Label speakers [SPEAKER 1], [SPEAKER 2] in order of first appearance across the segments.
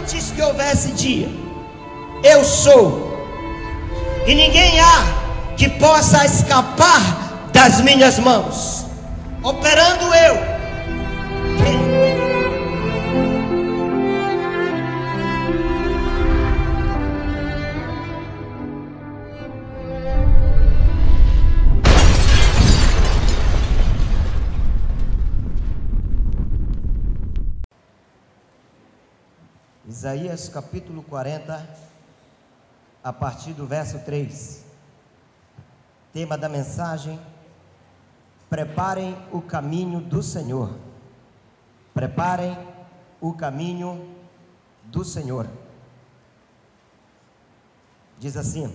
[SPEAKER 1] antes que houvesse dia, eu sou, e ninguém há que possa escapar das minhas mãos. Operando eu, quem Isaías capítulo 40, a partir do verso 3. Tema da mensagem: preparem o caminho do Senhor. Preparem o caminho do Senhor. Diz assim: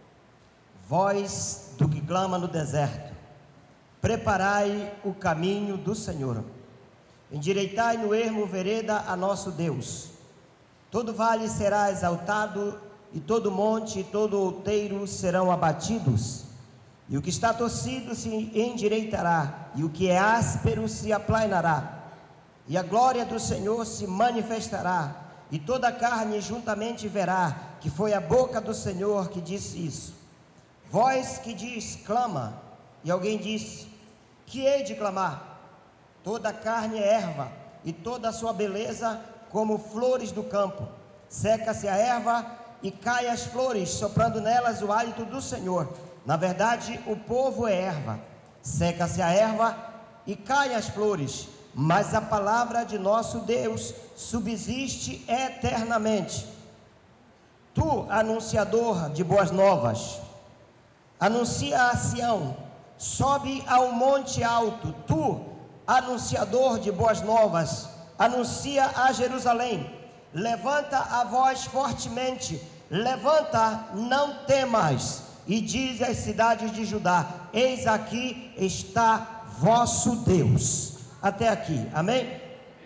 [SPEAKER 1] voz do que clama no deserto, preparai o caminho do Senhor, endireitai no ermo vereda a nosso Deus. Todo vale será exaltado, e todo monte e todo outeiro serão abatidos, e o que está torcido se endireitará, e o que é áspero se aplainará, e a glória do Senhor se manifestará, e toda a carne juntamente verá que foi a boca do Senhor que disse isso. Voz que diz, clama, e alguém disse, que hei de clamar? Toda a carne é erva, e toda a sua beleza como flores do campo. Seca-se a erva e cai as flores, soprando nelas o hálito do Senhor. Na verdade, o povo é erva. Seca-se a erva e cai as flores, mas a palavra de nosso Deus subsiste eternamente. Tu, anunciador de boas novas, anuncia a Sião, sobe ao monte alto. Tu, anunciador de boas novas, anuncia a Jerusalém, levanta a voz fortemente, levanta, não temas, e diz às cidades de Judá, eis aqui está vosso Deus. Até aqui, amém?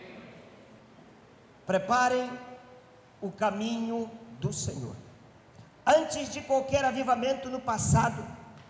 [SPEAKER 1] Preparem o caminho do Senhor. Antes de qualquer avivamento no passado,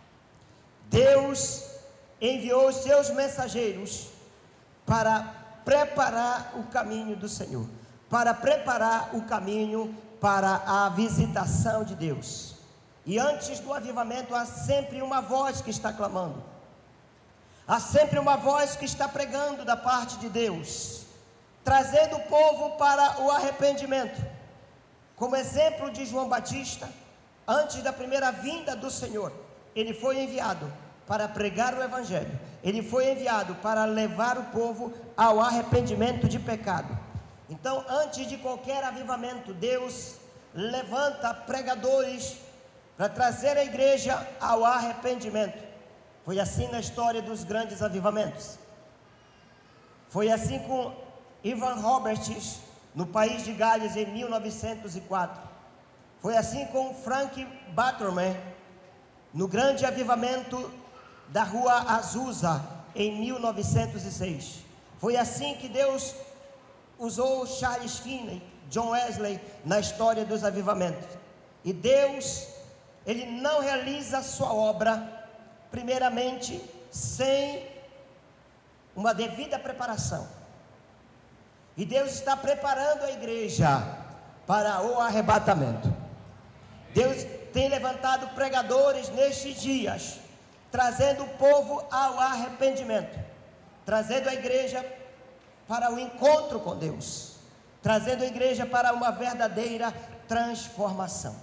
[SPEAKER 1] Deus enviou os seus mensageiros para preparar o caminho do Senhor, para preparar o caminho para a visitação de Deus. E antes do avivamento há sempre uma voz que está clamando, há sempre uma voz que está pregando da parte de Deus, trazendo o povo para o arrependimento. Como exemplo de João Batista, antes da primeira vinda do Senhor, ele foi enviado para pregar o Evangelho, ele foi enviado para levar o povo ao arrependimento de pecado. Então, antes de qualquer avivamento, Deus levanta pregadores para trazer a igreja ao arrependimento. Foi assim na história dos grandes avivamentos. Foi assim com Evan Roberts no país de Gales em 1904. Foi assim com Frank Batterman no grande avivamento da rua Azusa em 1906. Foi assim que Deus usou Charles Finney, John Wesley na história dos avivamentos. E Deus, ele não realiza a sua obra primeiramente sem uma devida preparação. E Deus está preparando a igreja para o arrebatamento. Deus tem levantado pregadores nestes dias, trazendo o povo ao arrependimento, trazendo a igreja para o encontro com Deus, trazendo a igreja para uma verdadeira transformação.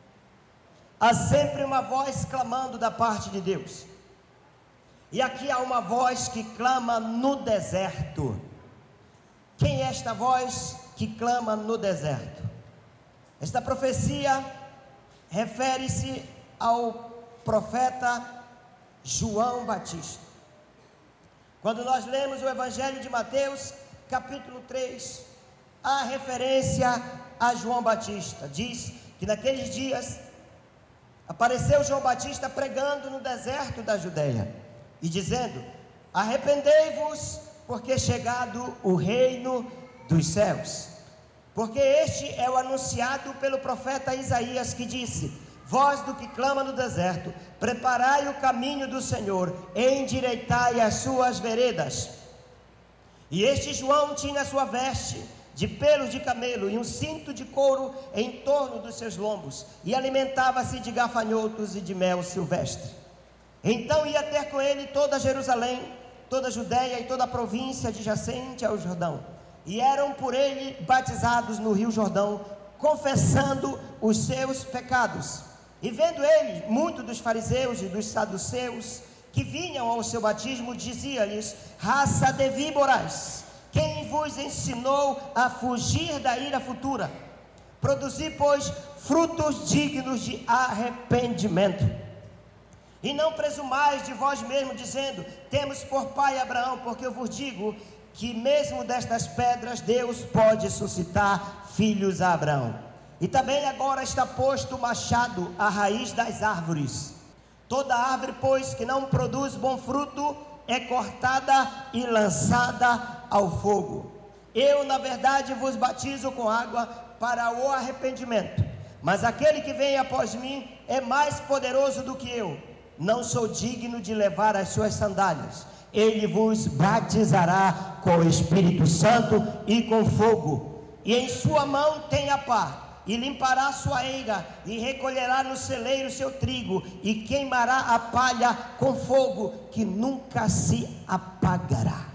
[SPEAKER 1] Há sempre uma voz clamando da parte de Deus. E aqui há uma voz que clama no deserto. Quem é esta voz que clama no deserto? Esta profecia refere-se ao profeta João Batista. Quando nós lemos o Evangelho de Mateus, capítulo 3, há referência a João Batista. Diz que naqueles dias apareceu João Batista pregando no deserto da Judeia e dizendo: arrependei-vos, porque chegado o reino dos céus. Porque este é o anunciado pelo profeta Isaías, que disse: voz do que clama no deserto, preparai o caminho do Senhor, endireitai as suas veredas. E este João tinha a sua veste de pelos de camelo e um cinto de couro em torno dos seus lombos, e alimentava-se de gafanhotos e de mel silvestre. Então ia ter com ele toda Jerusalém, toda a Judéia e toda a província adjacente ao Jordão, e eram por ele batizados no rio Jordão, confessando os seus pecados. E vendo ele muito dos fariseus e dos saduceus que vinham ao seu batismo, dizia-lhes: raça de víboras, quem vos ensinou a fugir da ira futura? Produzi, pois, frutos dignos de arrependimento. E não presumais de vós mesmo, dizendo: temos por pai Abraão, porque eu vos digo que mesmo destas pedras Deus pode suscitar filhos a Abraão. E também agora está posto o machado à raiz das árvores. Toda árvore, pois, que não produz bom fruto, é cortada e lançada ao fogo. Eu, na verdade, vos batizo com água para o arrependimento, mas aquele que vem após mim é mais poderoso do que eu. Não sou digno de levar as suas sandálias. Ele vos batizará com o Espírito Santo e com fogo, e em sua mão tem a pá, e limpará sua eira, e recolherá no celeiro seu trigo, e queimará a palha com fogo, que nunca se apagará.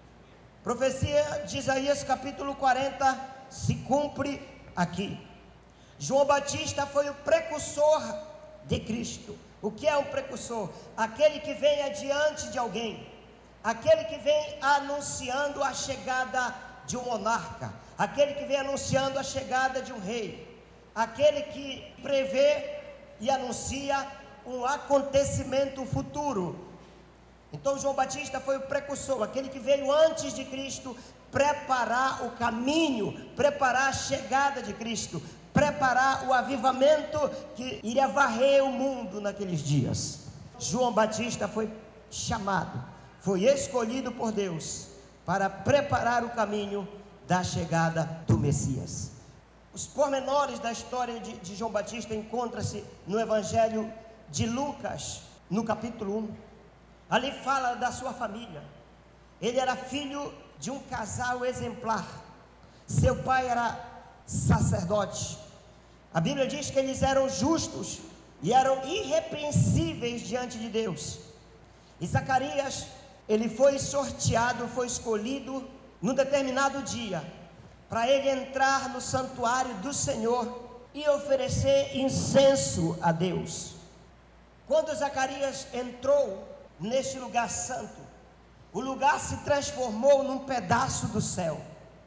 [SPEAKER 1] Profecia de Isaías capítulo 40 se cumpre aqui. João Batista foi o precursor de Cristo. O que é um precursor? Aquele que vem adiante de alguém, aquele que vem anunciando a chegada de um monarca, aquele que vem anunciando a chegada de um rei, aquele que prevê e anuncia um acontecimento futuro. Então João Batista foi o precursor, aquele que veio antes de Cristo preparar o caminho, preparar a chegada de Cristo, preparar o avivamento que iria varrer o mundo naqueles dias. João Batista foi chamado, foi escolhido por Deus para preparar o caminho da chegada do Messias. Os pormenores da história de João Batista encontram-se no Evangelho de Lucas, no capítulo 1. Ali fala da sua família. Ele era filho de um casal exemplar. Seu pai era sacerdote. A Bíblia diz que eles eram justos e eram irrepreensíveis diante de Deus. E Zacarias, ele foi sorteado, foi escolhido num determinado dia, para ele entrar no santuário do Senhor e oferecer incenso a Deus. Quando Zacarias entrou neste lugar santo, o lugar se transformou num pedaço do céu,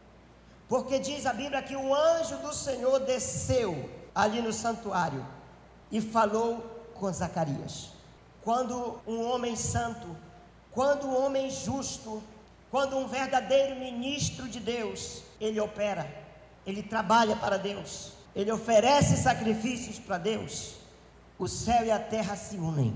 [SPEAKER 1] porque diz a Bíblia que o anjo do Senhor desceu ali no santuário e falou com Zacarias. Quando um homem santo, quando um homem justo, quando um verdadeiro ministro de Deus, ele opera, ele trabalha para Deus, ele oferece sacrifícios para Deus, o céu e a terra se unem.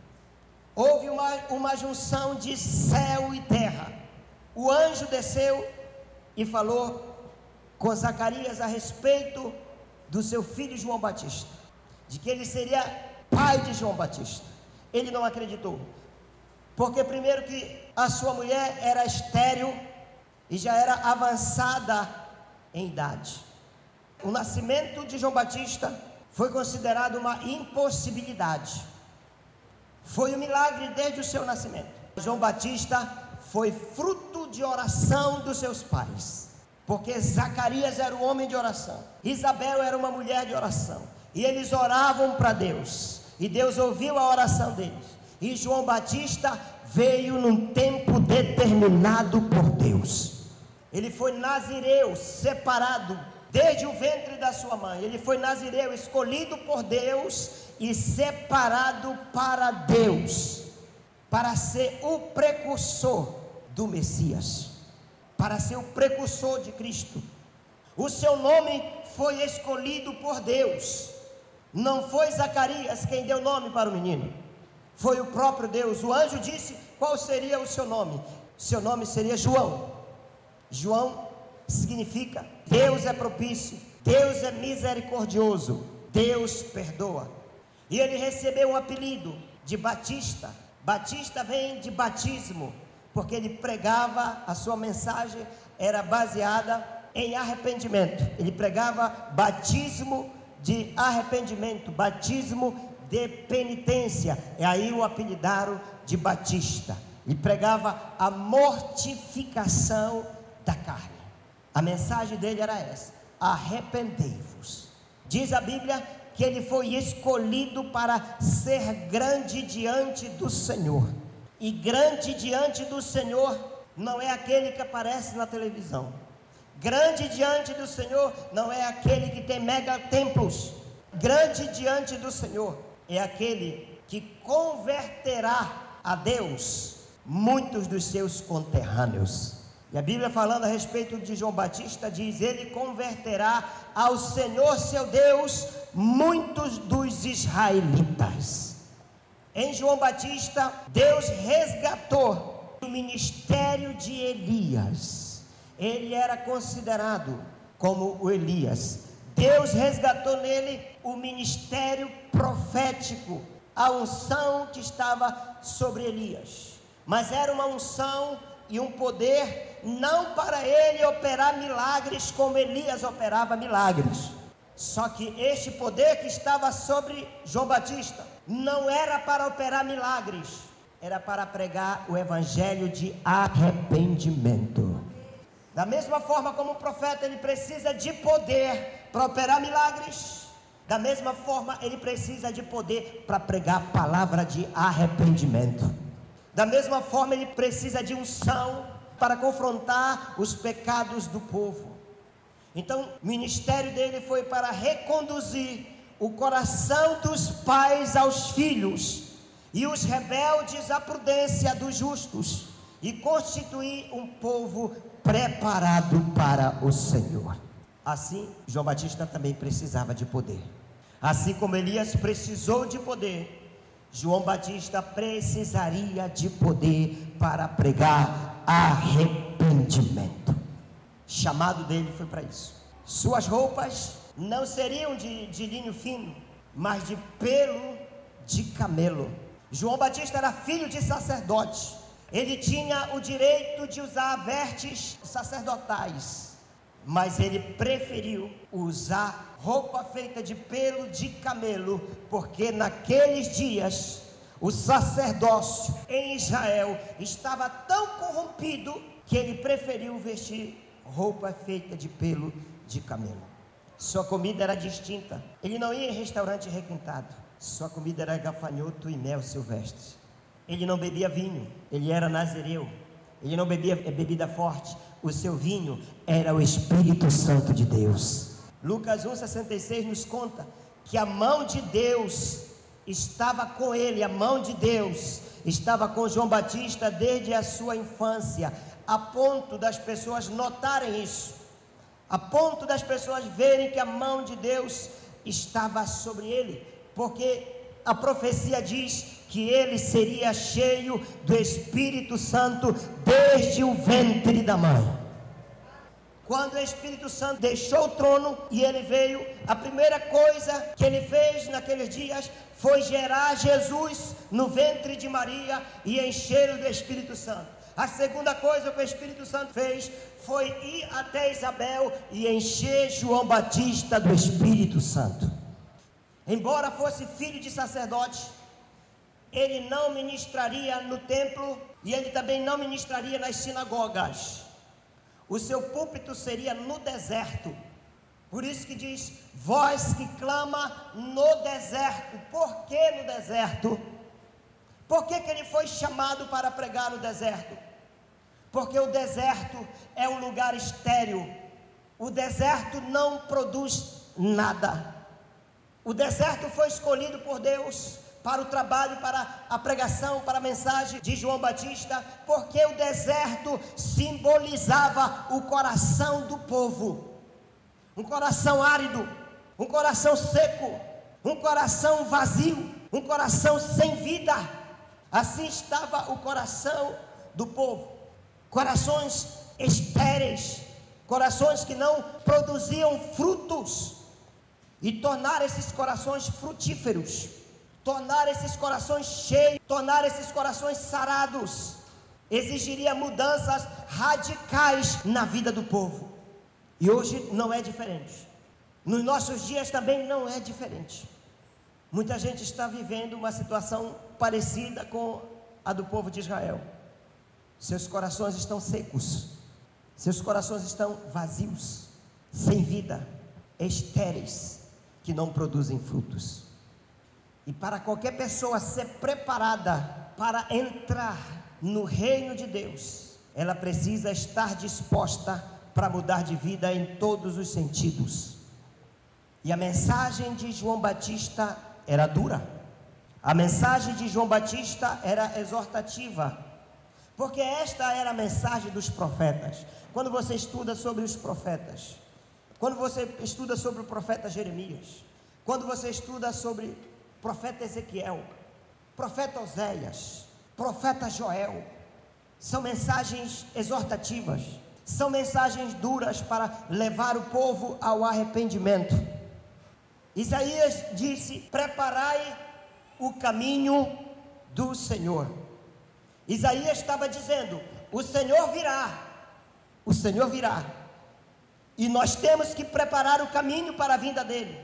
[SPEAKER 1] Houve uma junção de céu e terra. O anjo desceu e falou com Zacarias a respeito do seu filho João Batista, de que ele seria pai de João Batista. Ele não acreditou, porque primeiro que a sua mulher era estéril e já era avançada em idade. O nascimento de João Batista foi considerado uma impossibilidade. Foi um milagre desde o seu nascimento. João Batista foi fruto de oração dos seus pais, porque Zacarias era um homem de oração, Isabel era uma mulher de oração, e eles oravam para Deus, e Deus ouviu a oração deles, e João Batista veio num tempo determinado por Deus. Ele foi nazireu, separado desde o ventre da sua mãe. Ele foi nazireu, escolhido por Deus e separado para Deus, para ser o precursor do Messias, para ser o precursor de Cristo. O seu nome foi escolhido por Deus. Não foi Zacarias quem deu nome para o menino, foi o próprio Deus. O anjo disse qual seria o seu nome. Seu nome seria João. João significa Deus é propício, Deus é misericordioso, Deus perdoa. E ele recebeu um apelido de Batista. Batista vem de batismo, porque ele pregava, a sua mensagem era baseada em arrependimento. Ele pregava batismo de arrependimento, batismo de penitência. E aí o apelidaram de Batista. Ele pregava a mortificação da carne. A mensagem dele era essa: arrependei-vos. Diz a Bíblia que ele foi escolhido para ser grande diante do Senhor. E grande diante do Senhor não é aquele que aparece na televisão. Grande diante do Senhor não é aquele que tem mega templos. Grande diante do Senhor é aquele que converterá a Deus muitos dos seus conterrâneos. E a Bíblia, falando a respeito de João Batista, diz: ele converterá ao Senhor seu Deus muitos dos israelitas. Em João Batista, Deus resgatou o ministério de Elias. Ele era considerado como o Elias. Deus resgatou nele o ministério profético, a unção que estava sobre Elias. Mas era uma unção e um poder não para ele operar milagres como Elias operava milagres. Só que este poder que estava sobre João Batista não era para operar milagres, era para pregar o evangelho de arrependimento. Da mesma forma como o profeta ele precisa de poder para operar milagres, da mesma forma ele precisa de poder para pregar a palavra de arrependimento. Da mesma forma ele precisa de unção para confrontar os pecados do povo. Então o ministério dele foi para reconduzir o coração dos pais aos filhos e os rebeldes à prudência dos justos, e constituir um povo preparado para o Senhor. Assim, João Batista também precisava de poder. Assim como Elias precisou de poder, João Batista precisaria de poder para pregar arrependimento. O chamado dele foi para isso. Suas roupas não seriam de linho fino, mas de pelo de camelo. João Batista era filho de sacerdote. Ele tinha o direito de usar vestes sacerdotais, mas ele preferiu usar roupa feita de pelo de camelo, porque naqueles dias o sacerdócio em Israel estava tão corrompido que ele preferiu vestir roupa feita de pelo de camelo. Sua comida era distinta. Ele não ia em restaurante requintado. Sua comida era gafanhoto e mel silvestre. Ele não bebia vinho. Ele era nazireu. Ele não bebia bebida forte. O seu vinho era o Espírito Santo de Deus. Lucas 1,66 nos conta que a mão de Deus estava com ele. A mão de Deus estava com João Batista desde a sua infância, a ponto das pessoas notarem isso, a ponto das pessoas verem que a mão de Deus estava sobre ele, porque a profecia diz que ele seria cheio do Espírito Santo desde o ventre da mãe. Quando o Espírito Santo deixou o trono e ele veio, a primeira coisa que ele fez naqueles dias foi gerar Jesus no ventre de Maria e encher-o do Espírito Santo. A segunda coisa que o Espírito Santo fez foi ir até Isabel e encher João Batista do Espírito Santo. Embora fosse filho de sacerdote, ele não ministraria no templo e ele também não ministraria nas sinagogas. O seu púlpito seria no deserto. Por isso que diz: voz que clama no deserto. Por que no deserto? Por que ele foi chamado para pregar no deserto? Porque o deserto é um lugar estéril. O deserto não produz nada. O deserto foi escolhido por Deus para o trabalho, para a pregação, para a mensagem de João Batista, porque o deserto simbolizava o coração do povo. Um coração árido, um coração seco, um coração vazio, um coração sem vida. Assim estava o coração do povo. Corações estéreis, corações que não produziam frutos. E tornar esses corações frutíferos, tornar esses corações cheios, tornar esses corações sarados, exigiria mudanças radicais na vida do povo. E hoje não é diferente. Nos nossos dias também não é diferente. Muita gente está vivendo uma situação parecida com a do povo de Israel. Seus corações estão secos, seus corações estão vazios, sem vida, estéreis, que não produzem frutos. E para qualquer pessoa ser preparada para entrar no reino de Deus, ela precisa estar disposta para mudar de vida em todos os sentidos. E a mensagem de João Batista era dura. A mensagem de João Batista era exortativa, porque esta era a mensagem dos profetas. Quando você estuda sobre os profetas, quando você estuda sobre o profeta Jeremias, quando você estuda sobre o profeta Ezequiel, profeta Oséias, profeta Joel, são mensagens exortativas, são mensagens duras para levar o povo ao arrependimento. Isaías disse: preparai o caminho do Senhor. Isaías estava dizendo: o Senhor virá, o Senhor virá, e nós temos que preparar o caminho para a vinda dele.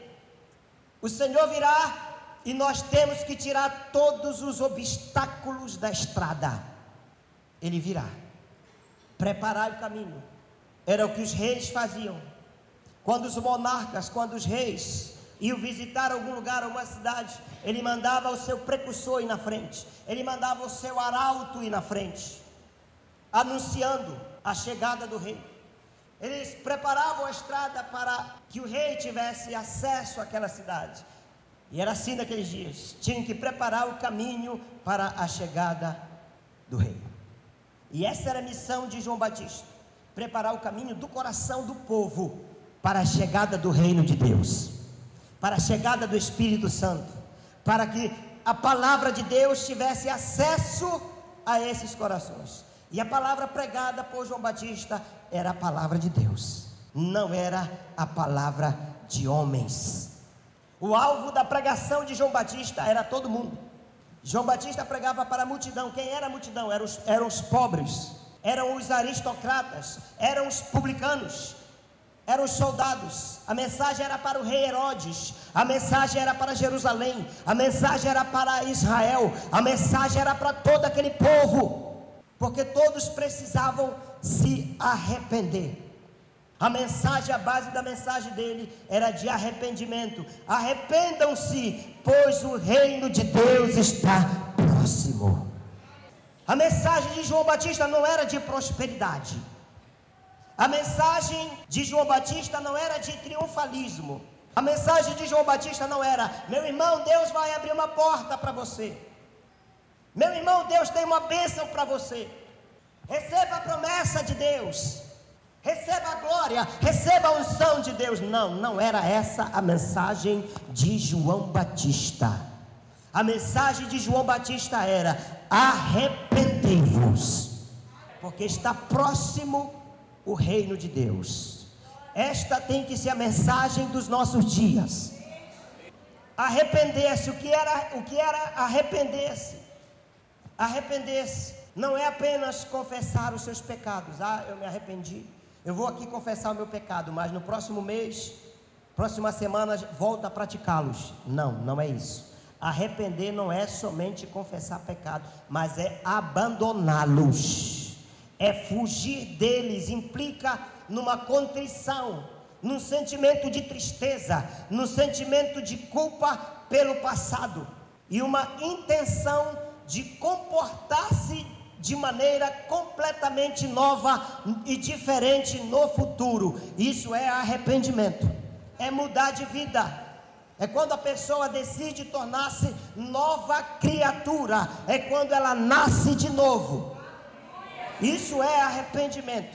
[SPEAKER 1] O Senhor virá e nós temos que tirar todos os obstáculos da estrada. Ele virá. Preparar o caminho era o que os reis faziam. Quando os monarcas, quando os reis iam visitar algum lugar, alguma cidade, ele mandava o seu precursor ir na frente, ele mandava o seu arauto ir na frente, anunciando a chegada do rei. Eles preparavam a estrada para que o rei tivesse acesso àquela cidade. E era assim naqueles dias, tinham que preparar o caminho para a chegada do rei. E essa era a missão de João Batista: preparar o caminho do coração do povo para a chegada do reino de Deus, para a chegada do Espírito Santo, para que a palavra de Deus tivesse acesso a esses corações. E a palavra pregada por João Batista era a palavra de Deus, não era a palavra de homens. O alvo da pregação de João Batista era todo mundo. João Batista pregava para a multidão. Quem era a multidão? Eram os pobres, eram os aristocratas, eram os publicanos, eram os soldados. A mensagem era para o rei Herodes, a mensagem era para Jerusalém, a mensagem era para Israel, a mensagem era para todo aquele povo, porque todos precisavam se arrepender. A mensagem, a base da mensagem dele era de arrependimento. Arrependam-se, pois o reino de Deus está próximo. A mensagem de João Batista não era de prosperidade. A mensagem de João Batista não era de triunfalismo. A mensagem de João Batista não era: meu irmão, Deus vai abrir uma porta para você. Meu irmão, Deus tem uma bênção para você. Receba a promessa de Deus. Receba a glória, receba a unção de Deus. Não era essa a mensagem de João Batista. A mensagem de João Batista era: arrependei-vos, porque está próximo o reino de Deus. Esta tem que ser a mensagem dos nossos dias. Arrepender-se. O que era arrepender-se? Arrepender-se não é apenas confessar os seus pecados. Eu me arrependi, eu vou aqui confessar o meu pecado, mas no próximo mês, próxima semana, volto a praticá-los. Não é isso. Arrepender não é somente confessar pecado, mas é abandoná-los, é fugir deles. Implica numa contrição, num sentimento de tristeza, num sentimento de culpa pelo passado, e uma intenção de comportar-se de maneira completamente nova e diferente no futuro. Isso é arrependimento, é mudar de vida, é quando a pessoa decide tornar-se nova criatura, é quando ela nasce de novo. Isso é arrependimento.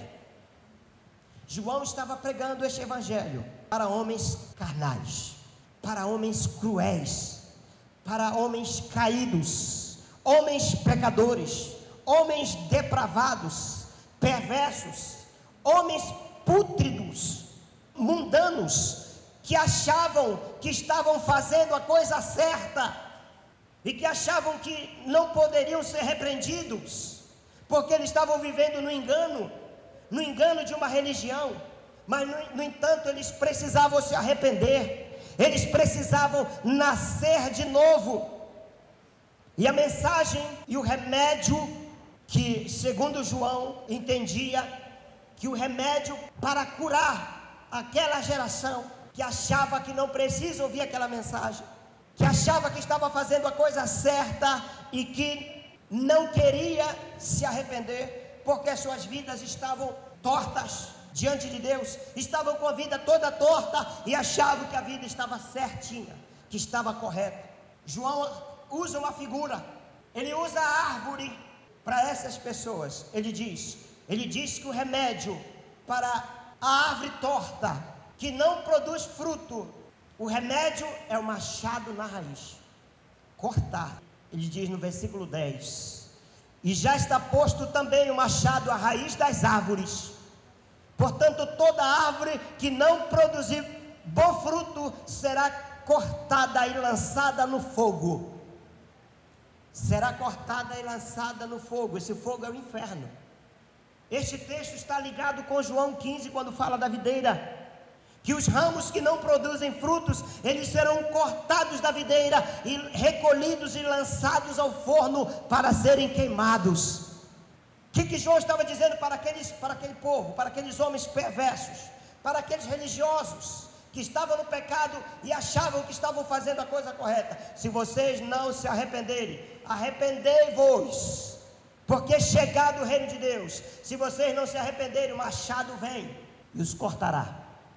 [SPEAKER 1] João estava pregando este evangelho para homens carnais, para homens cruéis, para homens caídos, homens pecadores, homens depravados, perversos, homens pútridos, mundanos, que achavam que estavam fazendo a coisa certa e que achavam que não poderiam ser repreendidos, porque eles estavam vivendo no engano de uma religião, mas no entanto eles precisavam se arrepender, eles precisavam nascer de novo. E a mensagem e o remédio, que segundo João entendia, que o remédio para curar aquela geração que achava que não precisa ouvir aquela mensagem, que achava que estava fazendo a coisa certa e que não queria se arrepender, porque suas vidas estavam tortas diante de Deus, estavam com a vida toda torta e achavam que a vida estava certinha, que estava correta. João usa uma figura, ele usa a árvore para essas pessoas. Ele diz que o remédio para a árvore torta, que não produz fruto, o remédio é o machado na raiz, cortar. Ele diz no versículo 10, e já está posto também o machado à raiz das árvores. Portanto, toda árvore que não produzir bom fruto será cortada e lançada no fogo. Será cortada e lançada no fogo. Esse fogo é o inferno. Este texto está ligado com João 15, quando fala da videira, que os ramos que não produzem frutos, eles serão cortados da videira e recolhidos e lançados ao forno para serem queimados. O que João estava dizendo para aquele povo, para aqueles homens perversos, para aqueles religiosos que estavam no pecado e achavam que estavam fazendo a coisa correta? Se vocês não se arrependerem, arrependei-vos, porque é chegado o reino de Deus. Se vocês não se arrependerem, o machado vem e os cortará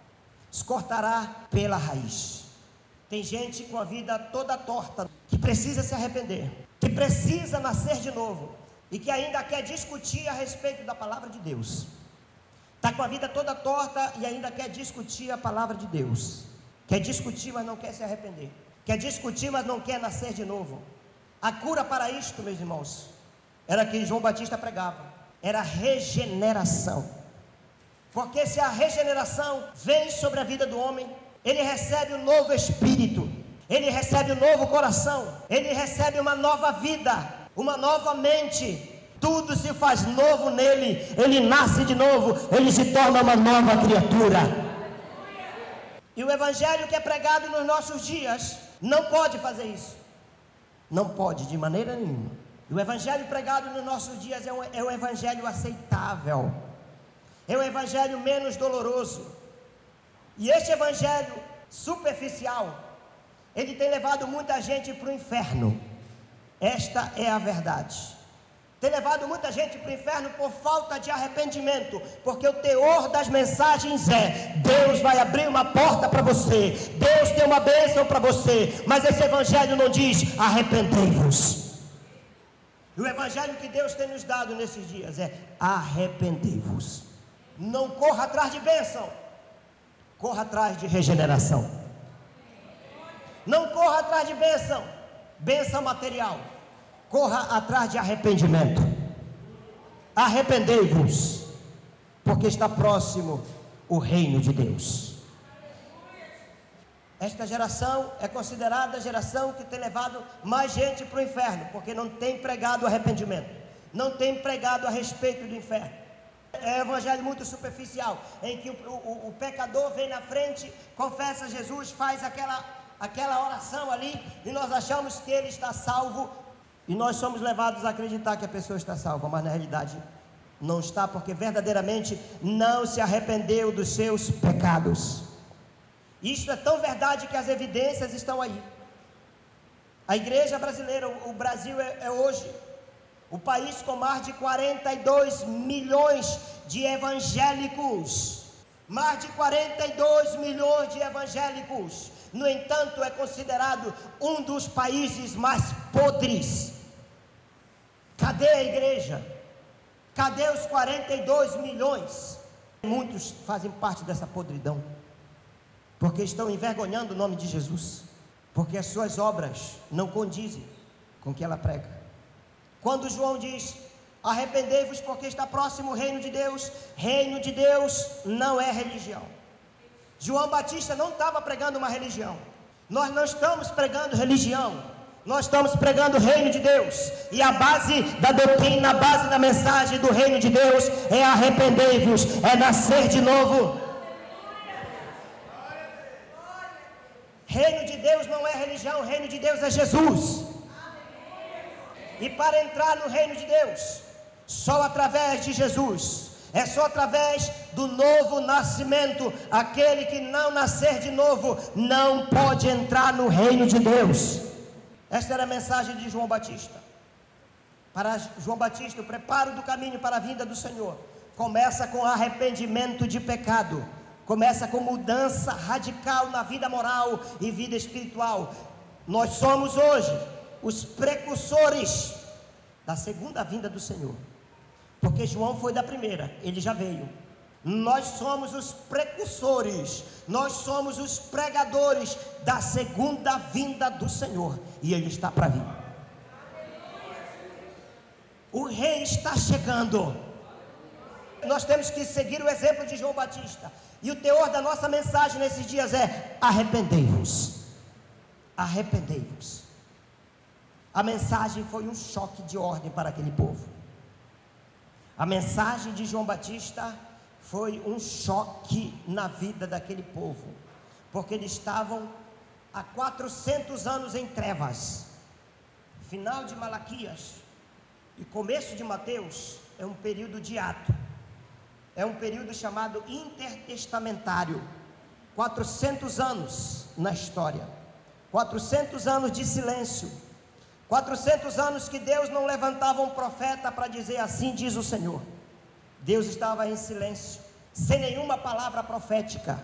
[SPEAKER 1] pela raiz. Tem gente com a vida toda torta, que precisa se arrepender, que precisa nascer de novo, e que ainda quer discutir a respeito da palavra de Deus. Está com a vida toda torta e ainda quer discutir a palavra de Deus. Quer discutir, mas não quer se arrepender. Quer discutir, mas não quer nascer de novo. A cura para isto, meus irmãos, era que João Batista pregava, era regeneração. Porque se a regeneração vem sobre a vida do homem, ele recebe um novo espírito, ele recebe um novo coração, ele recebe uma nova vida, uma nova mente, tudo se faz novo nele, ele nasce de novo, ele se torna uma nova criatura. E o evangelho que é pregado nos nossos dias não pode fazer isso, não pode de maneira nenhuma. E o evangelho pregado nos nossos dias é um evangelho aceitável, é um evangelho menos doloroso. E este evangelho superficial, ele tem levado muita gente para o inferno. Esta é a verdade. Tem levado muita gente para o inferno por falta de arrependimento, porque o teor das mensagens é: Deus vai abrir uma porta para você, Deus tem uma bênção para você, mas esse evangelho não diz arrependei-vos. E o evangelho que Deus tem nos dado nesses dias é arrependei-vos. Não corra atrás de bênção, corra atrás de regeneração. Não corra atrás de bênção material, corra atrás de arrependimento. Arrependei-vos, porque está próximo o reino de Deus. Esta geração é considerada a geração que tem levado mais gente para o inferno, porque não tem pregado arrependimento, não tem pregado a respeito do inferno. É um evangelho muito superficial, em que o pecador vem na frente, confessa Jesus, faz aquela oração ali, e nós achamos que ele está salvo, e nós somos levados a acreditar que a pessoa está salva, mas na realidade não está, porque verdadeiramente não se arrependeu dos seus pecados. Isso é tão verdade que as evidências estão aí. A igreja brasileira, o Brasil é hoje o país com mais de 42 milhões de evangélicos. Mais de 42 milhões de evangélicos. No entanto, é considerado um dos países mais podres. Cadê a igreja? Cadê os 42 milhões? Muitos fazem parte dessa podridão, porque estão envergonhando o nome de Jesus, porque as suas obras não condizem com o que ela prega. Quando João diz arrependei-vos porque está próximo o reino de Deus não é religião. João Batista não estava pregando uma religião. Nós não estamos pregando religião, nós estamos pregando o reino de Deus. E a base da doutrina, a base da mensagem do reino de Deus é arrependei-vos, é nascer de novo. Reino de Deus não é religião, reino de Deus é Jesus. E para entrar no reino de Deus, só através de Jesus, é só através do novo nascimento. Aquele que não nascer de novo não pode entrar no reino de Deus. Esta era a mensagem de João Batista. Para João Batista, o preparo do caminho para a vinda do Senhor começa com arrependimento de pecado, começa com mudança radical na vida moral e vida espiritual. Nós somos hoje os precursores da segunda vinda do Senhor, porque João foi da primeira, ele já veio. Nós somos os precursores, nós somos os pregadores da segunda vinda do Senhor, e ele está para vir. O rei está chegando. Nós temos que seguir o exemplo de João Batista, e o teor da nossa mensagem nesses dias é: arrependei-vos, arrependei-vos. A mensagem foi um choque de ordem para aquele povo. A mensagem de João Batista foi um choque na vida daquele povo, porque eles estavam há 400 anos em trevas. Final de Malaquias e começo de Mateus é um período de ato, é um período chamado intertestamentário. 400 anos na história, 400 anos de silêncio, 400 anos que Deus não levantava um profeta para dizer assim diz o Senhor. Deus estava em silêncio, sem nenhuma palavra profética.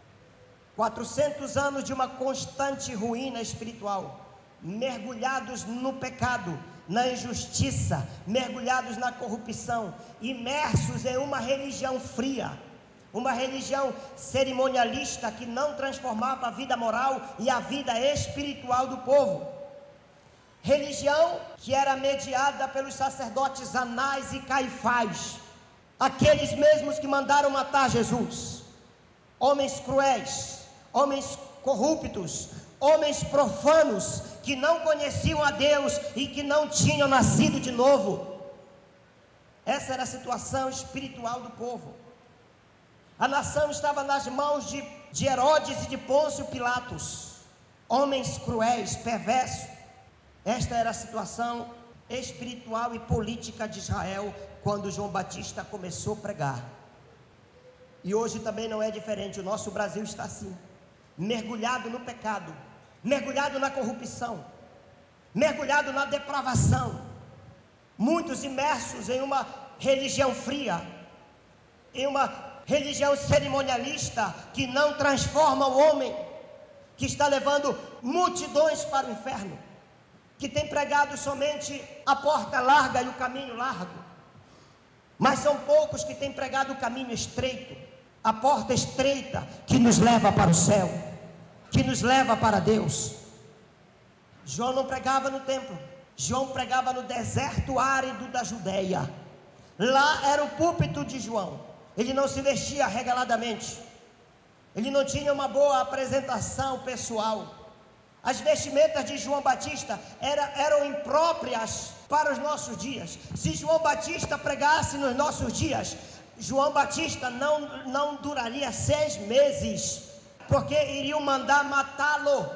[SPEAKER 1] 400 anos de uma constante ruína espiritual, mergulhados no pecado, na injustiça, mergulhados na corrupção, imersos em uma religião fria, uma religião cerimonialista que não transformava a vida moral e a vida espiritual do povo. Religião que era mediada pelos sacerdotes Anás e Caifás, aqueles mesmos que mandaram matar Jesus. Homens cruéis, homens corruptos, homens profanos, que não conheciam a Deus e que não tinham nascido de novo. Essa era a situação espiritual do povo. A nação estava nas mãos de Herodes e de Pôncio Pilatos, homens cruéis, perversos. Esta era a situação espiritual e política de Israel quando João Batista começou a pregar. E hoje também não é diferente. O nosso Brasil está assim, mergulhado no pecado, mergulhado na corrupção, mergulhado na depravação, muitos imersos em uma religião fria, em uma religião cerimonialista que não transforma o homem, que está levando multidões para o inferno, que tem pregado somente a porta larga e o caminho largo, mas são poucos que têm pregado o caminho estreito, a porta estreita que nos leva para o céu, que nos leva para Deus. João não pregava no templo, João pregava no deserto árido da Judeia. Lá era o púlpito de João. Ele não se vestia regaladamente, ele não tinha uma boa apresentação pessoal. As vestimentas de João Batista eram impróprias para os nossos dias. Se João Batista pregasse nos nossos dias, João Batista não duraria 6 meses, porque iriam mandar matá-lo.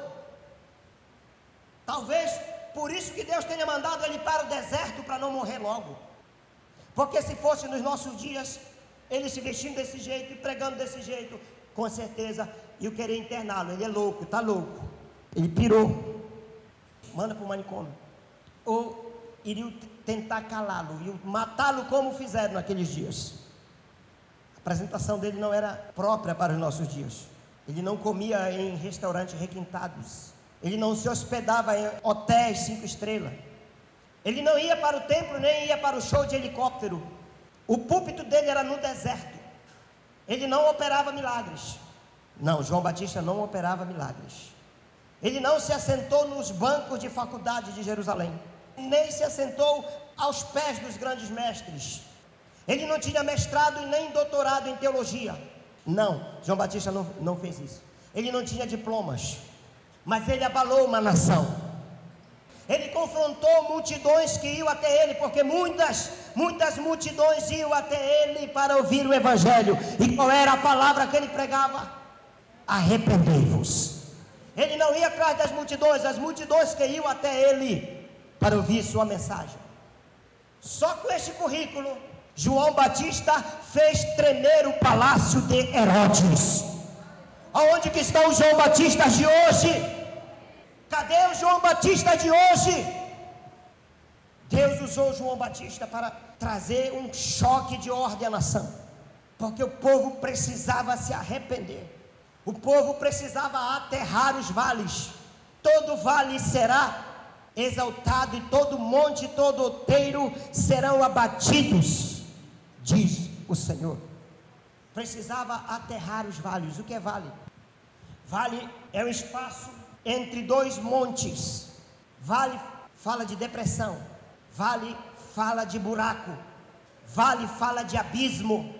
[SPEAKER 1] Talvez por isso que Deus tenha mandado ele para o deserto, para não morrer logo. Porque se fosse nos nossos dias, ele se vestindo desse jeito e pregando desse jeito, com certeza eu querer interná-lo. Ele é louco, está louco, ele pirou, manda para o manicômio. Ou iriam tentar calá-lo, iriam matá-lo como fizeram naqueles dias. A apresentação dele não era própria para os nossos dias. Ele não comia em restaurantes requintados, ele não se hospedava em hotéis 5 estrelas, ele não ia para o templo, nem ia para o show de helicóptero. O púlpito dele era no deserto. Ele não operava milagres. Não, João Batista não operava milagres. Ele não se assentou nos bancos de faculdade de Jerusalém, nem se assentou aos pés dos grandes mestres. Ele não tinha mestrado e nem doutorado em teologia. Não, João Batista não fez isso. Ele não tinha diplomas, mas ele abalou uma nação. Ele confrontou multidões que iam até ele, porque muitas multidões iam até ele para ouvir o evangelho. E qual era a palavra que ele pregava? Arrependei-vos. Ele não ia atrás das multidões, as multidões que iam até ele para ouvir sua mensagem. Só com este currículo, João Batista fez tremer o palácio de Herodes. Aonde que estão os João Batistas de hoje? Cadê o João Batista de hoje? Deus usou João Batista para trazer um choque de ordem à nação, porque o povo precisava se arrepender. O povo precisava aterrar os vales. Todo vale será exaltado e todo monte e todo outeiro serão abatidos, diz o Senhor. Precisava aterrar os vales. O que é vale? Vale é um espaço entre dois montes. Vale fala de depressão. Vale fala de buraco. Vale fala de abismo.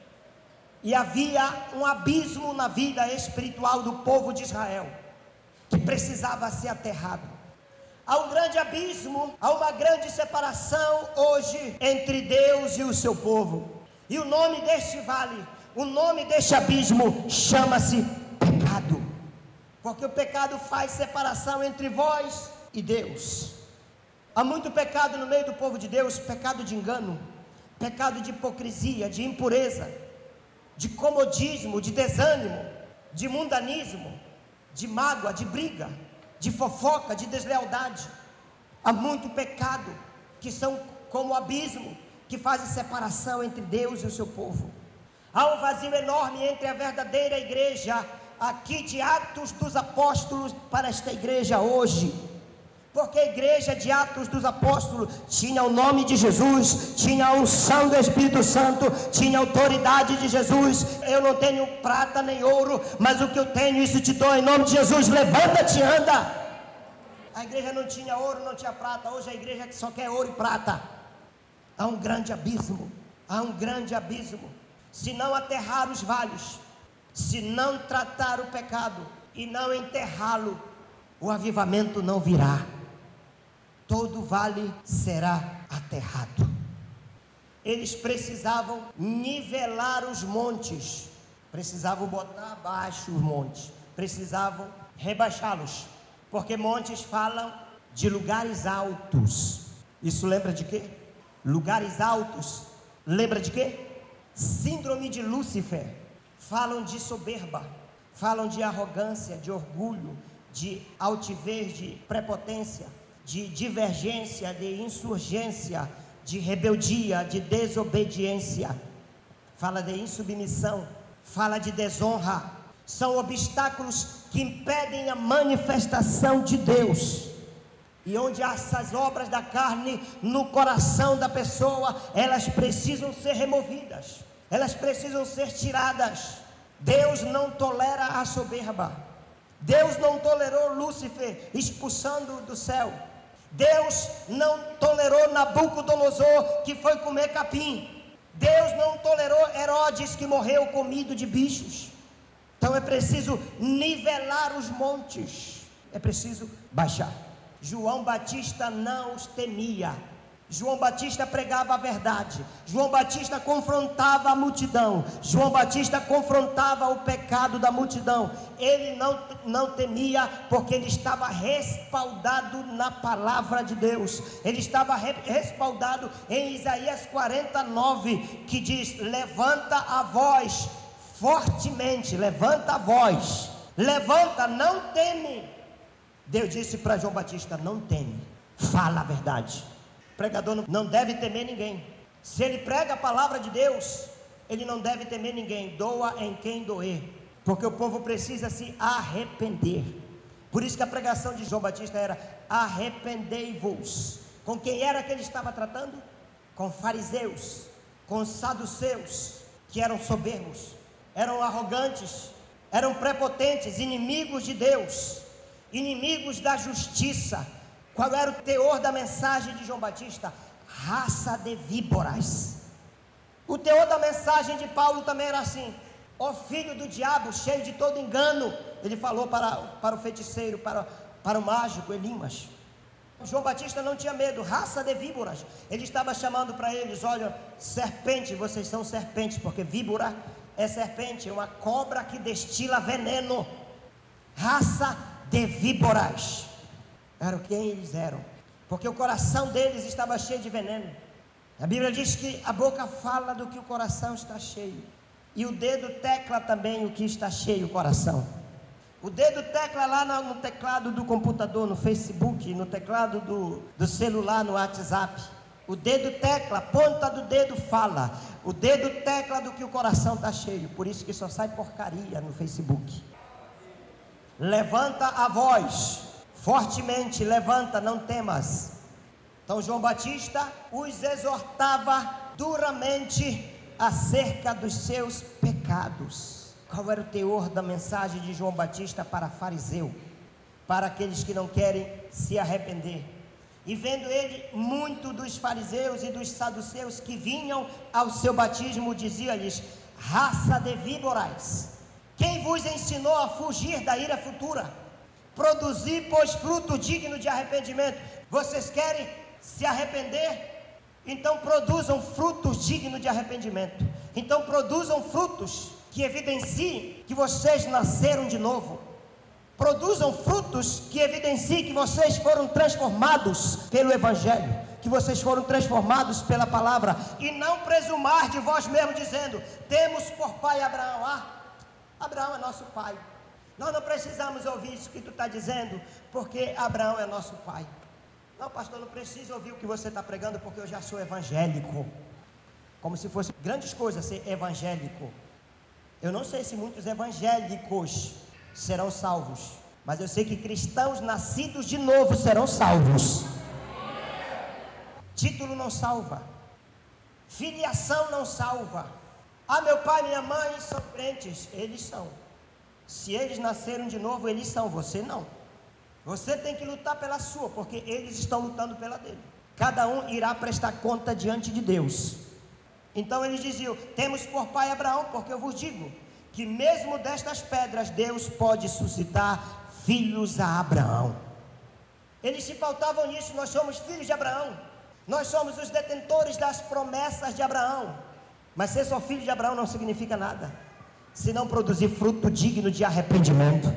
[SPEAKER 1] E havia um abismo na vida espiritual do povo de Israel, que precisava ser aterrado. Há um grande abismo, há uma grande separação hoje entre Deus e o seu povo. E o nome deste vale, o nome deste abismo chama-se pecado. Porque o pecado faz separação entre vós e Deus. Há muito pecado no meio do povo de Deus, pecado de engano, pecado de hipocrisia, de impureza, de comodismo, de desânimo, de mundanismo, de mágoa, de briga, de fofoca, de deslealdade. Há muito pecado que são como abismo, que fazem separação entre Deus e o seu povo. Há um vazio enorme entre a verdadeira igreja aqui de Atos dos Apóstolos para esta igreja hoje. Porque a igreja de Atos dos Apóstolos tinha o nome de Jesus, tinha a unção do Espírito Santo, tinha a autoridade de Jesus. Eu não tenho prata nem ouro, mas o que eu tenho, isso te dou em nome de Jesus. Levanta-te e anda. A igreja não tinha ouro, não tinha prata. Hoje a igreja só quer ouro e prata. Há um grande abismo, há um grande abismo. Se não aterrar os vales, se não tratar o pecado e não enterrá-lo, o avivamento não virá. Todo vale será aterrado. Eles precisavam nivelar os montes, precisavam botar abaixo os montes, precisavam rebaixá-los, porque montes falam de lugares altos. Isso lembra de quê? Lugares altos, lembra de quê? Síndrome de Lúcifer. Falam de soberba, falam de arrogância, de orgulho, de altivez, de prepotência, de divergência, de insurgência, de rebeldia, de desobediência. Fala de insubmissão, fala de desonra. São obstáculos que impedem a manifestação de Deus. E onde há essas obras da carne no coração da pessoa, elas precisam ser removidas, elas precisam ser tiradas. Deus não tolera a soberba. Deus não tolerou Lúcifer expulsando do céu. Deus não tolerou Nabucodonosor, que foi comer capim. Deus não tolerou Herodes, que morreu comido de bichos. Então é preciso nivelar os montes, é preciso baixar. João Batista não os temia. João Batista pregava a verdade. João Batista confrontava a multidão. João Batista confrontava o pecado da multidão. Ele não temia, porque ele estava respaldado na palavra de Deus. Ele estava respaldado em Isaías 49, que diz: levanta a voz fortemente, levanta a voz, levanta, não teme. Deus disse para João Batista: não teme, fala a verdade. O pregador não deve temer ninguém. Se ele prega a palavra de Deus, ele não deve temer ninguém. Doa em quem doer, porque o povo precisa se arrepender. Por isso que a pregação de João Batista era: arrependei-vos. Com quem era que ele estava tratando? Com fariseus, com saduceus, que eram soberbos, eram arrogantes, eram prepotentes, inimigos de Deus, inimigos da justiça. Qual era o teor da mensagem de João Batista? Raça de víboras. O teor da mensagem de Paulo também era assim: ó filho do diabo, cheio de todo engano. Ele falou para o feiticeiro, para o mágico Elimas. João Batista não tinha medo, raça de víboras. Ele estava chamando para eles: olha, serpente, vocês são serpentes, porque víbora é serpente, é uma cobra que destila veneno. Raça de víboras. Era quem eles eram, porque o coração deles estava cheio de veneno. A Bíblia diz que a boca fala do que o coração está cheio, e o dedo tecla também o que está cheio o coração. O dedo tecla lá no teclado do computador, no Facebook, no teclado do celular, no WhatsApp. O dedo tecla, a ponta do dedo fala. O dedo tecla do que o coração está cheio. Por isso que só sai porcaria no Facebook. Levanta a voz, fortemente, levanta, não temas. Então João Batista os exortava duramente acerca dos seus pecados. Qual era o teor da mensagem de João Batista para fariseu? Para aqueles que não querem se arrepender. E vendo ele muito dos fariseus e dos saduceus que vinham ao seu batismo, dizia-lhes: raça de víboras, quem vos ensinou a fugir da ira futura? Produzi, pois, fruto digno de arrependimento. Vocês querem se arrepender? Então produzam frutos dignos de arrependimento. Então produzam frutos que evidenciem que vocês nasceram de novo. Produzam frutos que evidenciem que vocês foram transformados pelo Evangelho, que vocês foram transformados pela palavra, e não presumar de vós mesmos dizendo: temos por pai Abraão. Abraão é nosso pai. Nós não precisamos ouvir isso que tu está dizendo, porque Abraão é nosso pai. Não, pastor, não preciso ouvir o que você está pregando, porque eu já sou evangélico. Como se fosse grandes coisas ser evangélico. Eu não sei se muitos evangélicos serão salvos, mas eu sei que cristãos nascidos de novo serão salvos. Título não salva, filiação não salva. Meu pai e minha mãe são crentes. Eles são. Se eles nasceram de novo, eles são. Você não. Você tem que lutar pela sua, porque eles estão lutando pela dele. Cada um irá prestar conta diante de Deus. Então eles diziam: temos por pai Abraão, porque eu vos digo que mesmo destas pedras Deus pode suscitar filhos a Abraão. Eles se pautavam nisso: nós somos filhos de Abraão, nós somos os detentores das promessas de Abraão. Mas ser só filho de Abraão não significa nada, se não produzir fruto digno de arrependimento.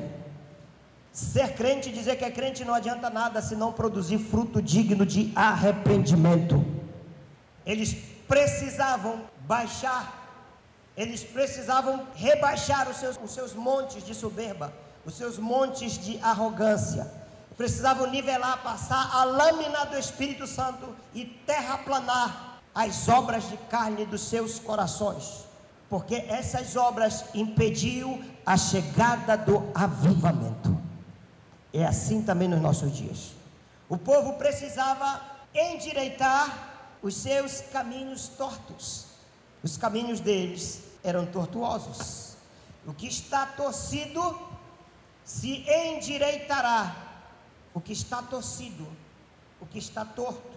[SPEAKER 1] Ser crente e dizer que é crente não adianta nada, se não produzir fruto digno de arrependimento. Eles precisavam baixar, eles precisavam rebaixar os seus montes de soberba, os seus montes de arrogância. Precisavam nivelar, passar a lâmina do Espírito Santo e terraplanar as obras de carne dos seus corações, porque essas obras impediam a chegada do avivamento. É assim também nos nossos dias. O povo precisava endireitar os seus caminhos tortos. Os caminhos deles eram tortuosos. O que está torcido se endireitará. O que está torcido, o que está torto,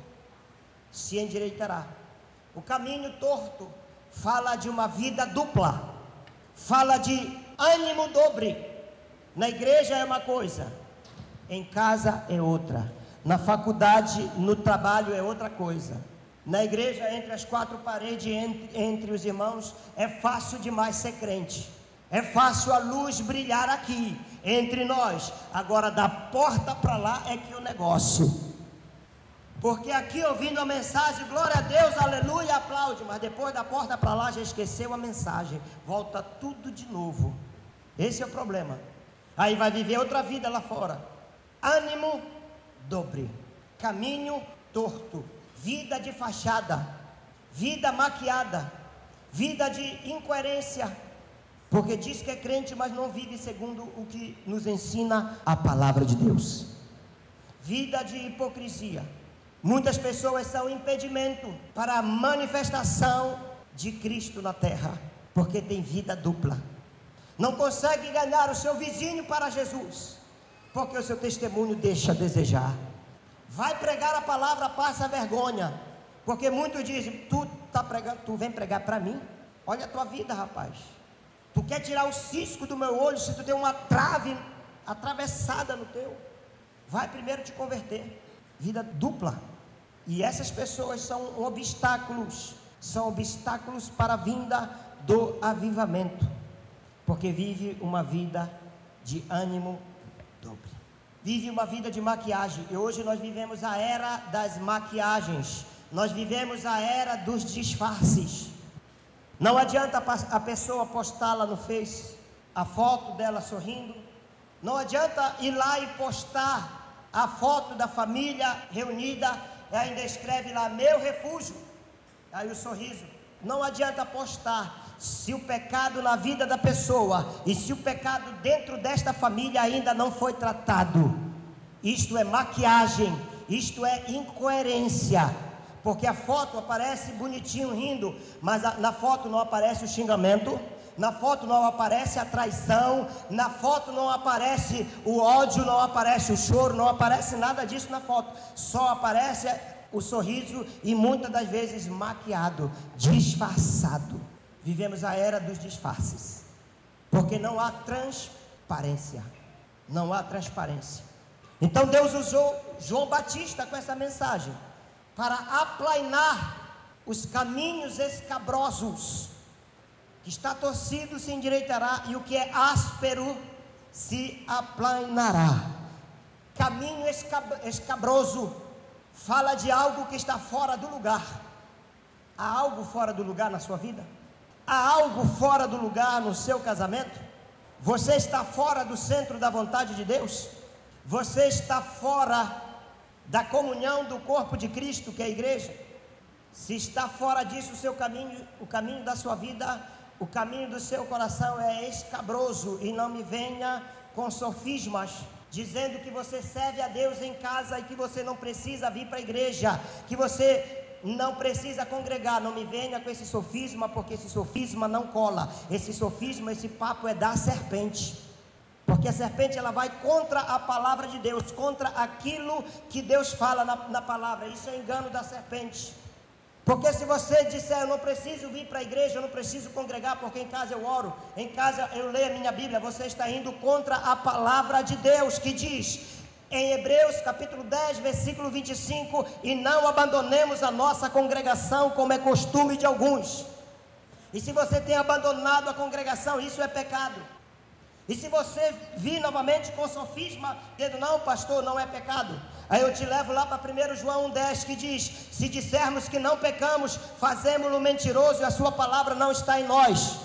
[SPEAKER 1] se endireitará. O caminho torto fala de uma vida dupla, fala de ânimo dobre. Na igreja é uma coisa, em casa é outra, na faculdade, no trabalho é outra coisa. Na igreja, entre as quatro paredes, entre os irmãos, é fácil demais ser crente. É fácil a luz brilhar aqui, entre nós. Agora, da porta para lá é que o negócio. Porque aqui, ouvindo a mensagem, glória a Deus, aleluia, aplaude. Mas depois da porta para lá, já esqueceu a mensagem. Volta tudo de novo. Esse é o problema. Aí vai viver outra vida lá fora. Ânimo dobre, caminho torto, vida de fachada, vida maquiada, vida de incoerência, porque diz que é crente, mas não vive segundo o que nos ensina a palavra de Deus. Vida de hipocrisia. Muitas pessoas são impedimento para a manifestação de Cristo na terra, porque tem vida dupla. Não consegue ganhar o seu vizinho para Jesus, porque o seu testemunho deixa a desejar. Vai pregar a palavra, passa vergonha, porque muitos dizem: tu tá pregando, tu vem pregar para mim? Olha a tua vida, rapaz. Tu quer tirar o cisco do meu olho se tu tem uma trave atravessada no teu? Vai primeiro te converter. Vida dupla. E essas pessoas são obstáculos para a vinda do avivamento, porque vive uma vida de ânimo dobre. vive uma vida de maquiagem. E hoje nós vivemos a era das maquiagens. Nós vivemos a era dos disfarces. Não adianta a pessoa postar lá no Face a foto dela sorrindo. Não adianta ir lá e postar a foto da família reunida e ainda escreve lá, meu refúgio. Aí o sorriso. Não adianta postar se o pecado na vida da pessoa e se o pecado dentro desta família ainda não foi tratado. Isto é maquiagem, isto é incoerência. Porque a foto aparece bonitinho rindo, mas na foto não aparece o xingamento, na foto não aparece a traição, na foto não aparece o ódio, não aparece o choro, não aparece nada disso na foto. Só aparece o sorriso e muitas das vezes maquiado, disfarçado. Vivemos a era dos disfarces, porque não há transparência. Não há transparência. Então Deus usou João Batista com essa mensagem para aplainar os caminhos escabrosos. Que está torcido se endireitará, e o que é áspero se aplainará. Caminho escabroso fala de algo que está fora do lugar. Há algo fora do lugar na sua vida? Há algo fora do lugar no seu casamento? Você está fora do centro da vontade de Deus? Você está fora da comunhão do corpo de Cristo, que é a igreja? Se está fora disso, o seu caminho, o caminho da sua vida, o caminho do seu coração é escabroso. E não me venha com sofismas, dizendo que você serve a Deus em casa e que você não precisa vir para a igreja, que você não precisa congregar. Não me venha com esse sofisma, porque esse sofisma não cola. Esse sofisma, esse papo é da serpente. Porque a serpente, ela vai contra a palavra de Deus, contra aquilo que Deus fala na palavra. Isso é engano da serpente. Porque se você disser, eu não preciso vir para a igreja, eu não preciso congregar, porque em casa eu oro, em casa eu leio a minha Bíblia, você está indo contra a palavra de Deus, que diz em Hebreus capítulo 10, versículo 25, e não abandonemos a nossa congregação, como é costume de alguns. E se você tem abandonado a congregação, isso é pecado. E se você vir novamente com sofisma, dizendo, não pastor, não é pecado, aí eu te levo lá para 1 João 1,10, que diz, se dissermos que não pecamos, fazemos-lo mentiroso e a sua palavra não está em nós.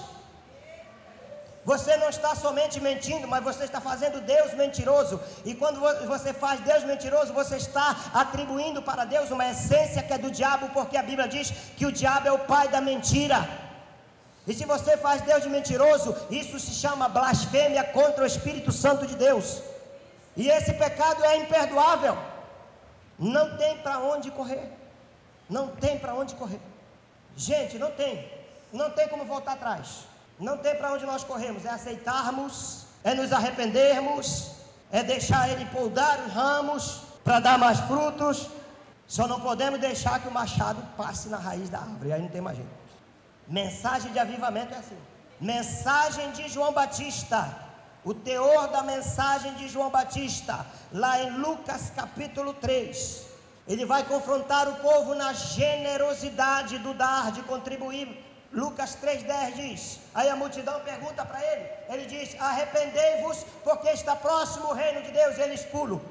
[SPEAKER 1] Você não está somente mentindo, mas você está fazendo Deus mentiroso. E quando você faz Deus mentiroso, você está atribuindo para Deus uma essência que é do diabo, porque a Bíblia diz que o diabo é o pai da mentira. E se você faz Deus de mentiroso, isso se chama blasfêmia contra o Espírito Santo de Deus. E esse pecado é imperdoável. Não tem para onde correr. Não tem para onde correr. Gente, não tem. Não tem como voltar atrás. Não tem para onde nós corremos. É aceitarmos, é nos arrependermos, é deixar Ele podar os ramos para dar mais frutos. Só não podemos deixar que o machado passe na raiz da árvore. Aí não tem mais jeito. Mensagem de avivamento é assim. Mensagem de João Batista. O teor da mensagem de João Batista, lá em Lucas capítulo 3, ele vai confrontar o povo na generosidade do dar, de contribuir. Lucas 3,10 diz, aí a multidão pergunta para ele diz, arrependei-vos, porque está próximo o reino de Deus. E eles pulam.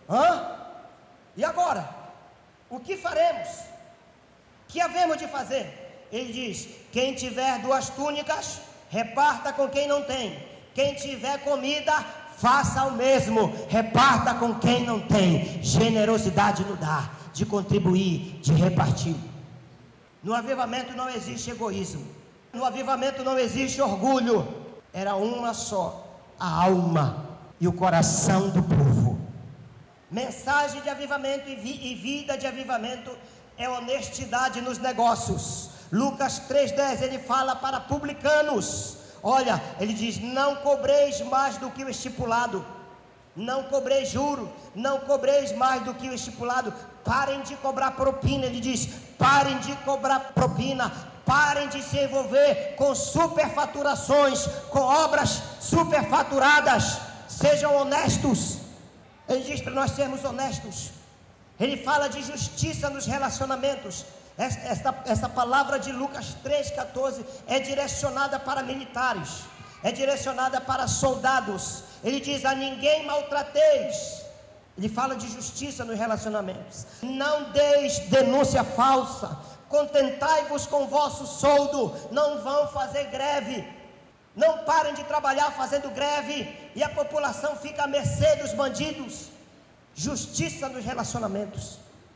[SPEAKER 1] E agora? O que faremos? O que havemos de fazer? Ele diz, quem tiver 2 túnicas, reparta com quem não tem. Quem tiver comida, faça o mesmo, reparta com quem não tem. Generosidade no dar, de contribuir, de repartir. No avivamento não existe egoísmo. No avivamento não existe orgulho. Era uma só, a alma e o coração do povo. Mensagem de avivamento e vida de avivamento é honestidade nos negócios. Lucas 3,10, ele fala para publicanos. Olha, ele diz, não cobreis mais do que o estipulado. Não cobreis juro, não cobreis mais do que o estipulado. Parem de cobrar propina. Ele diz, parem de cobrar propina. Parem de se envolver com superfaturações, com obras superfaturadas. Sejam honestos. Ele diz para nós sermos honestos. Ele fala de justiça nos relacionamentos. Essa palavra de Lucas 3,14 é direcionada para militares, é direcionada para soldados. Ele diz, a ninguém maltrateis, Ele fala de justiça nos relacionamentos. Não deis denúncia falsa. Contentai-vos com o vosso soldo. Não vão fazer greve. Não parem de trabalhar fazendo greve. E a população fica à mercê dos bandidos. Justiça nos relacionamentos.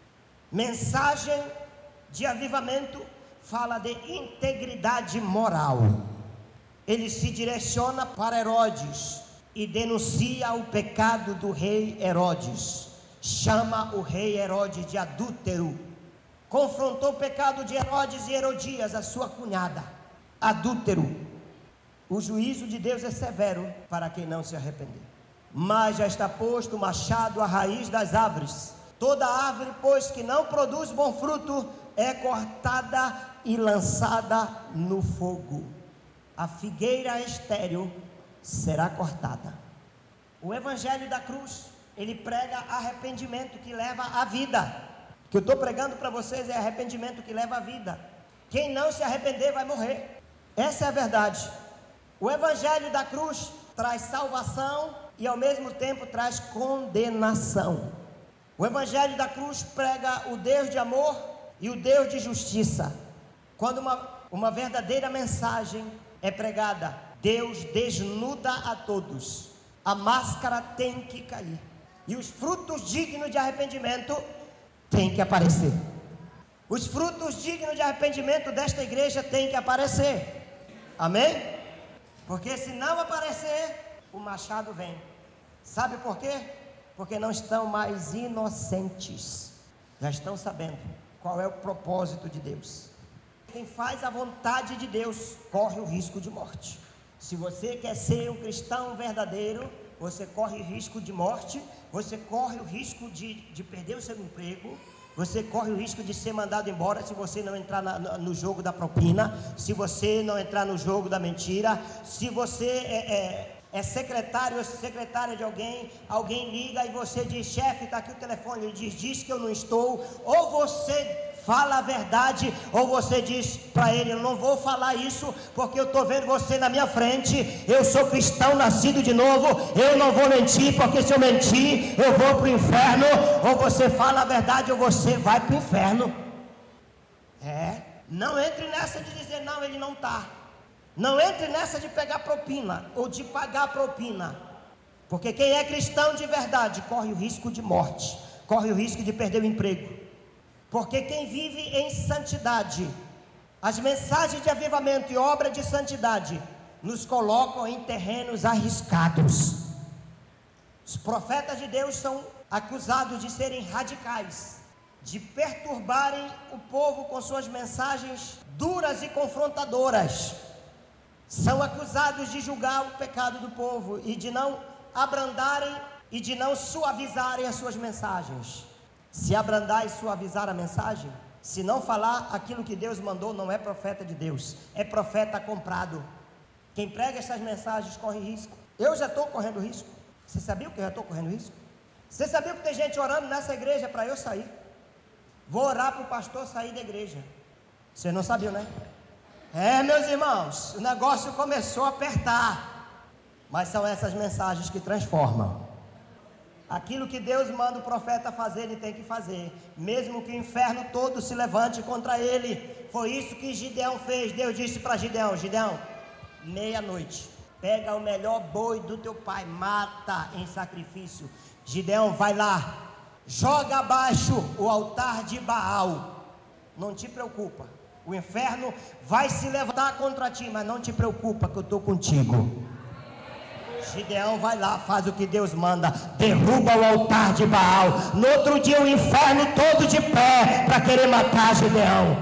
[SPEAKER 1] Mensagem de avivamento fala de integridade moral. Ele se direciona para Herodes e denuncia o pecado do rei Herodes. Chama o rei Herodes de adúltero. Confrontou o pecado de Herodes e Herodias, a sua cunhada. Adúltero. O juízo de Deus é severo para quem não se arrepender. Mas já está posto o machado à raiz das árvores. Toda árvore, pois, que não produz bom fruto, é cortada e lançada no fogo. A figueira estéril será cortada. O evangelho da cruz, ele prega arrependimento que leva à vida. O que eu estou pregando para vocês é arrependimento que leva à vida. Quem não se arrepender vai morrer. Essa é a verdade. O evangelho da cruz traz salvação e ao mesmo tempo traz condenação. O evangelho da cruz prega o Deus de amor e o Deus de justiça. Quando uma verdadeira mensagem é pregada, Deus desnuda a todos. A máscara tem que cair. E os frutos dignos de arrependimento têm que aparecer. Os frutos dignos de arrependimento desta igreja têm que aparecer. Amém? Porque se não aparecer, o machado vem. Sabe por quê? Porque não estão mais inocentes. Já estão sabendo qual é o propósito de Deus. Quem faz a vontade de Deus corre o risco de morte. Se você quer ser um cristão verdadeiro, você corre o risco de morte, você corre o risco de perder o seu emprego, você corre o risco de ser mandado embora se você não entrar no jogo da propina, se você não entrar no jogo da mentira, se você é secretário ou secretária de alguém liga e você diz, chefe, está aqui o telefone, ele diz que eu não estou, ou você fala a verdade, ou você diz para ele, eu não vou falar isso, porque eu estou vendo você na minha frente, eu sou cristão nascido de novo, eu não vou mentir, porque se eu mentir, eu vou para o inferno, ou você fala a verdade, ou você vai para o inferno. Não entre nessa de dizer, não, ele não está. Não entre nessa de pegar propina, ou de pagar propina, porque quem é cristão de verdade, corre o risco de morte, corre o risco de perder o emprego. Porque quem vive em santidade, as mensagens de avivamento e obra de santidade, nos colocam em terrenos arriscados. Os profetas de Deus são acusados de serem radicais, de perturbarem o povo com suas mensagens duras e confrontadoras. São acusados de julgar o pecado do povo e de não abrandarem e de não suavizarem as suas mensagens. Se abrandar e suavizar a mensagem, se não falar aquilo que Deus mandou, não é profeta de Deus, é profeta comprado. Quem prega essas mensagens corre risco. Eu já estou correndo risco. Você sabia que eu já estou correndo risco? Você sabia que tem gente orando nessa igreja para eu sair? Vou orar para o pastor sair da igreja. Você não sabia, né? Meus irmãos, o negócio começou a apertar. Mas são essas mensagens que transformam. Aquilo que Deus manda o profeta fazer, ele tem que fazer, mesmo que o inferno todo se levante contra ele. Foi isso que Gideão fez. Deus disse para Gideão, meia-noite, pega o melhor boi do teu pai, mata em sacrifício. Gideão, vai lá, joga abaixo o altar de Baal. Não te preocupa, o inferno vai se levantar contra ti, mas não te preocupa que eu estou contigo. Gideão vai lá, faz o que Deus manda, derruba o altar de Baal. No outro dia o inferno todo de pé para querer matar Gideão.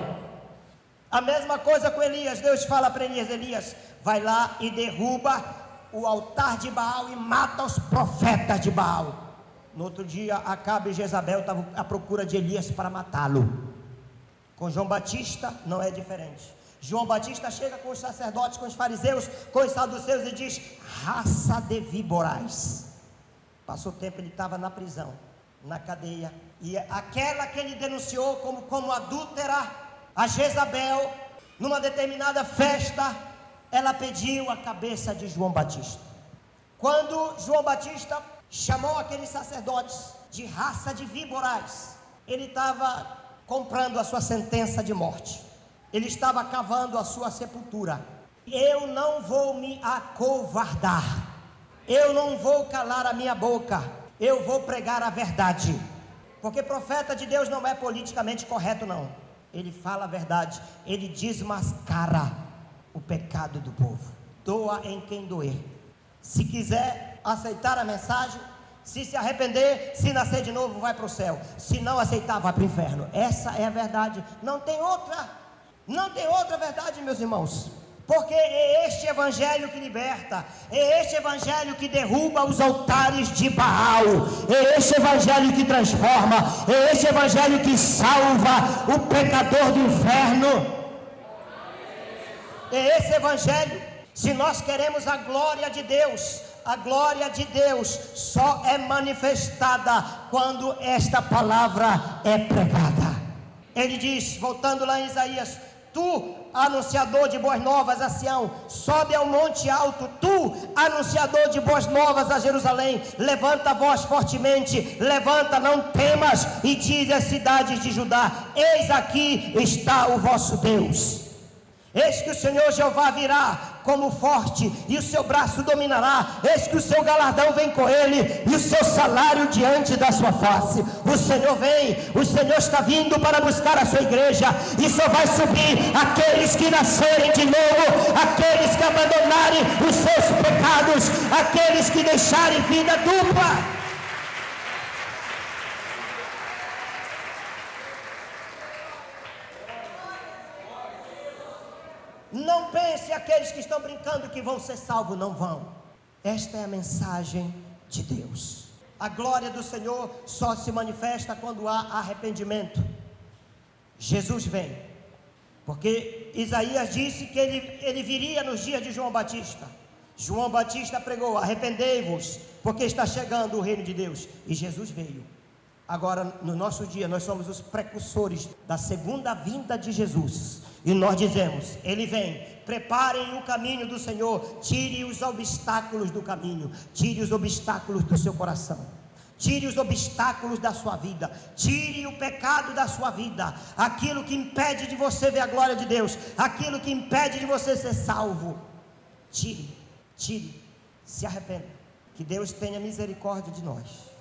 [SPEAKER 1] A mesma coisa com Elias. Deus fala para Elias, vai lá e derruba o altar de Baal e mata os profetas de Baal. No outro dia Acabe e Jezabel estavam à procura de Elias para matá-lo. Com João Batista não é diferente. João Batista chega com os sacerdotes, com os fariseus, com os saduceus e diz, raça de víboras. Passou tempo, ele estava na prisão, na cadeia, e aquela que ele denunciou como adúltera, a Jezabel, numa determinada festa, ela pediu a cabeça de João Batista. Quando João Batista chamou aqueles sacerdotes de raça de víboras. Ele estava comprando a sua sentença de morte, ele estava cavando a sua sepultura. Eu não vou me acovardar, eu não vou calar a minha boca, eu vou pregar a verdade, porque profeta de Deus não é politicamente correto, não. Ele fala a verdade, ele desmascara o pecado do povo. Doa em quem doer. Se quiser aceitar a mensagem, se arrepender, se nascer de novo, vai para o céu. Se não aceitar, vai para o inferno. Essa é a verdade, não tem outra verdade, meus irmãos. Porque é este evangelho que liberta, é este evangelho que derruba os altares de Baal, é este evangelho que transforma, é este evangelho que salva o pecador do inferno. É esse evangelho. Se nós queremos a glória de Deus, a glória de Deus só é manifestada quando esta palavra é pregada. Ele diz, voltando lá em Isaías: tu, anunciador de boas novas a Sião, sobe ao monte alto. Tu, anunciador de boas novas a Jerusalém, levanta a voz fortemente, levanta, não temas, e diz às cidades de Judá: eis aqui está o vosso Deus. Eis que o Senhor Jeová virá como forte, e o seu braço dominará. Eis que o seu galardão vem com ele, e o seu salário diante da sua face. O Senhor vem, o Senhor está vindo para buscar a sua igreja, e só vai subir aqueles que nascerem de novo, aqueles que abandonarem os seus pecados, aqueles que deixarem vida dupla. Não pense aqueles que estão brincando que vão ser salvos, não vão. Esta é a mensagem de Deus. A glória do Senhor só se manifesta quando há arrependimento. Jesus vem, porque Isaías disse que ele viria nos dias de João Batista. João Batista pregou: arrependei-vos, porque está chegando o reino de Deus. E Jesus veio. Agora, no nosso dia, nós somos os precursores da segunda vinda de Jesus. E nós dizemos: ele vem, preparem o caminho do Senhor, tire os obstáculos do caminho, tire os obstáculos do seu coração, tire os obstáculos da sua vida, tire o pecado da sua vida, aquilo que impede de você ver a glória de Deus, aquilo que impede de você ser salvo. Tire, se arrependa, que Deus tenha misericórdia de nós.